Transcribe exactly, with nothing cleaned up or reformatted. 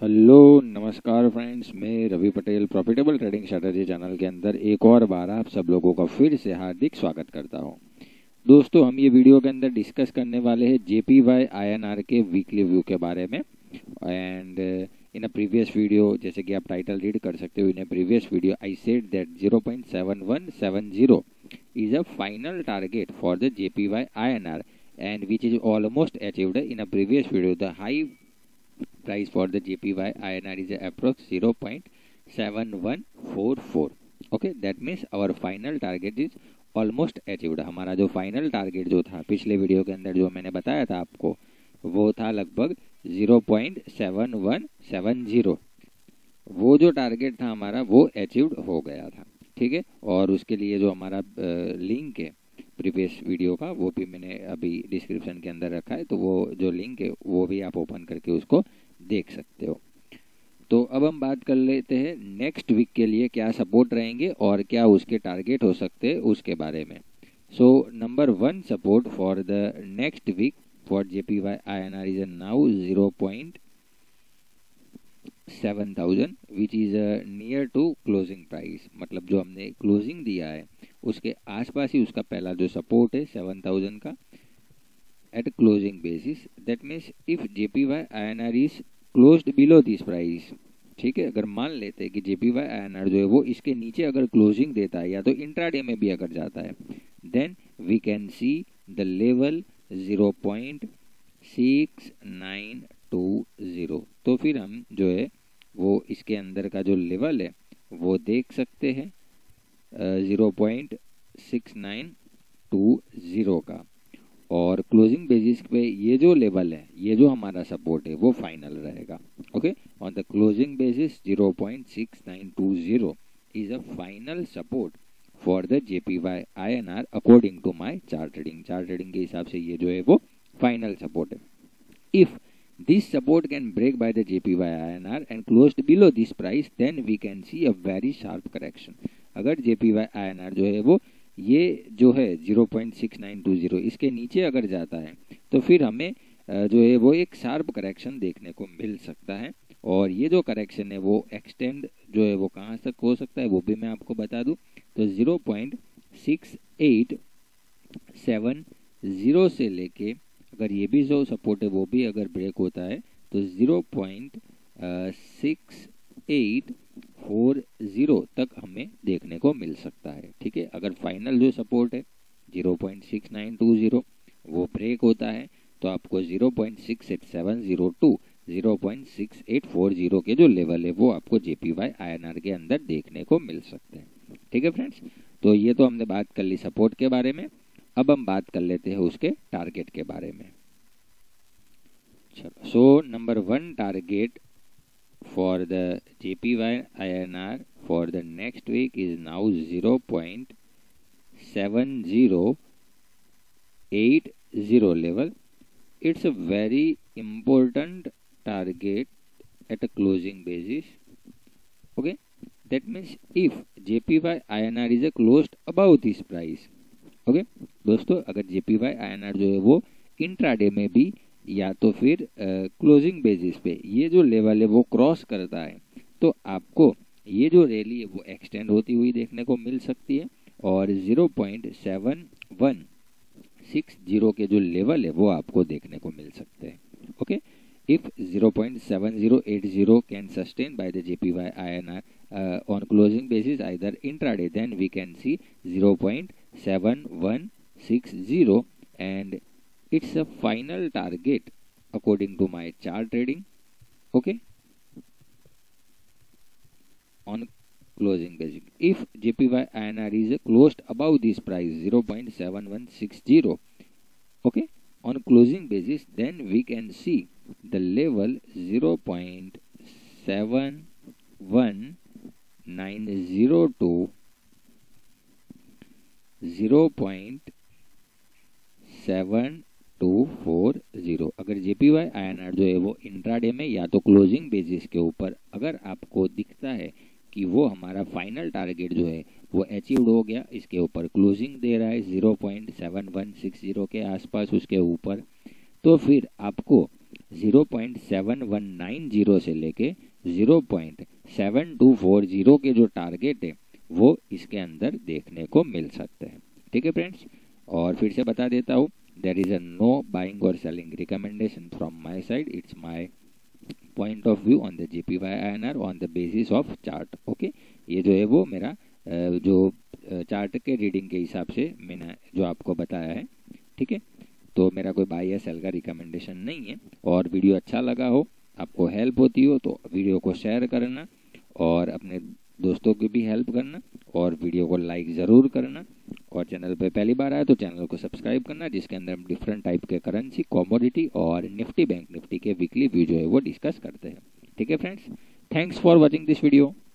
Hello नमस्कार friends, मैं Ravi Patel profitable trading strategy channel के अंदर एक और बार आप सब लोगों का फिर से हार्दिक स्वागत करता हूं। दोस्तों, हम ये वीडियो के अंदर डिस्कस करने वाले हैं जेपीवाई आईएनआर के वीकली व्यू के बारे में। And in a previous video, जैसे कि आप टाइटल रीड कर सकते हो, in a previous video I said that zero point seven one seven zero is a final target for the J P Y I N R and which is almost achieved in a previous video. The high price for the J P Y I N R is approx zero point seven one four four. Okay, that means our final target is almost achieved. हमारा जो final target जो था पिछले video के अंदर जो मैंने बताया था आपको, वो था लगभग zero point seven one seven zero. वो जो टारगेट था हमारा वो अचीव्ड हो गया था, ठीक है। और उसके लिए जो हमारा लिंक है प्रीवियस वीडियो का, वो भी मैंने अभी डिस्क्रिप्शन के अंदर रखा है, तो वो जो लिंक है वो भी आप ओपन करके उसको देख सकते हो। तो अब हम बात कर लेते हैं नेक्स्ट वीक के लिए क्या सपोर्ट रहेंगे और क्या उसके टारगेट हो सकते हैं उसके बारे में। So number one support for the next week for JPY INR is now zero point seven thousand which is near to closing price. मतलब जो हमने क्लोजिंग दिया है उसके आसपास ही उसका पहला जो सपोर्ट है सेवन थाउजेंड का at closing basis. That means if JPY INR is closed below this price, ठीक है। अगर मान लेते हैं कि जेपीवाई आईएनआर जो है वो इसके नीचे अगर क्लोजिंग देता है या तो इंट्राडे में भी अगर जाता है, then we can see the level zero point six nine two zero. तो फिर हम जो है वो इसके अंदर का जो लेवल है वो देख सकते हैं zero point six nine two zero का। और क्लोजिंग बेसिस पे ये जो लेवल है, ये जो हमारा सपोर्ट है वो फाइनल रहेगा। Okay, on the closing basis zero point six nine two zero is a final support for the JPY INR according to my chart trading. Chart trading के हिसाब से ये जो है वो फाइनल सपोर्ट है। If this support can break by the J P Y I N R and closed below this price, then we can see a very sharp correction. अगर J P Y I N R जो है वो ये जो है zero point six nine two zero इसके नीचे अगर जाता है तो फिर हमें जो है वो एक शार्प करेक्शन देखने को मिल सकता है। और ये जो करेक्शन है वो एक्सटेंड जो है वो कहाँ तक हो सकता है वो भी मैं आपको बता दूं। तो zero point six eight seven zero से लेके अगर ये भी जो सपोर्ट है वो भी अगर ब्रेक होता है तो zero point six eight four zero तक हमें देखने को मिल सकता है, ठीक है। अगर फाइनल जो सपोर्ट है zero point six nine two zero वो ब्रेक होता है तो आपको zero point six eight seven zero to zero point six eight four zero के जो लेवल है वो आपको जेपीवाई आईएनआर के अंदर देखने को मिल सकते हैं, ठीक है फ्रेंड्स। तो ये तो हमने बात कर ली सपोर्ट के बारे में। अब हम बात कर लेते हैं उसके टारगेट के बारे में। चलो, so number one target for the JPY INR for the next week is now zero point seven zero eight zero level. It's a very important target at a closing basis. Okay, that means if J P Y I N R is a closed above this price. Okay okay? दोस्तों, अगर JPY INR जो है वो intraday में भी या तो फिर क्लोजिंग बेसिस पे ये जो लेवल है वो क्रॉस करता है तो आपको ये जो रैली है वो एक्सटेंड होती हुई देखने को मिल सकती है। और zero point seven one six zero के जो लेवल है वो आपको देखने को मिल सकते हैं। Okay, if zero point seven zero eight zero can sustain by the J P Y I N R uh, on closing basis either intraday, then we can see zero point seven one six zero and it's a final target according to my chart trading. Okay, on closing basis, if J P Y I N R is closed above this price zero point seven one six zero, okay, on closing basis, then we can see the level zero point seven one nine zero to zero point seven two four zero. अगर JPY INR जो है वो intraday में या तो closing basis के ऊपर अगर आपको दिखता है कि वो हमारा फाइनल टारगेट जो है वो अचीव्ड हो गया, इसके ऊपर क्लोजिंग दे रहा है zero point seven one six zero के आसपास उसके ऊपर, तो फिर आपको zero point seven one nine zero से लेके zero point seven two four zero के जो टारगेट है वो इसके अंदर देखने को मिल सकते हैं। ठीक है फ्रेंड्स, और फिर से बता देता हूँ, there is a no buying और selling recommendation from my side, it's my point of view on the JPY INR on the basis of chart. Okay, ये जो है वो मेरा जो चार्ट के रीडिंग के हिसाब से मैंने जो आपको बताया है। ठीक है, तो मेरा कोई बाय या सेल का रिकमेंडेशन नहीं है। और वीडियो अच्छा लगा हो, आपको हेल्प होती हो तो वीडियो को शेयर करना और अपने दोस्तों की भी हेल्प करना और वीडियो को लाइक ज़रूर करना। और चैनल पे पहली बार आए तो चैनल को सब्सक्राइब करना, जिसके अंदर हम डिफरेंट टाइप के करेंसी, कमोडिटी और निफ्टी बैंक निफ्टी के वीकली व्यू जो है वो डिस्कस करते हैं। ठीक है friends, thanks for watching this video.